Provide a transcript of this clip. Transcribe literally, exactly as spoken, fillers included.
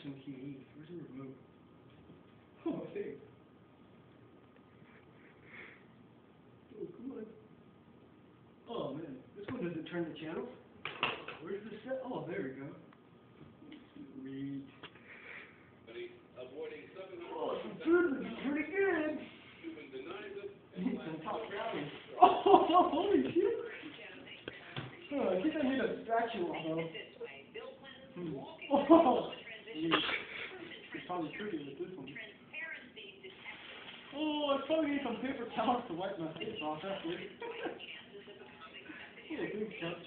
section T E. Where's the remote? Oh, hey. Oh, come on. Oh, man. This one doesn't turn the channel. Where's the set? Oh, there we go. Sweet. Oh, some food looks pretty good. Some top brownies. Oh, holy shit. Oh, I think I need a spatula, though. Hmm. Oh, it's probably tricky with this one. Oh, I probably need some paper towels to wipe my face off after. Oh, big cup.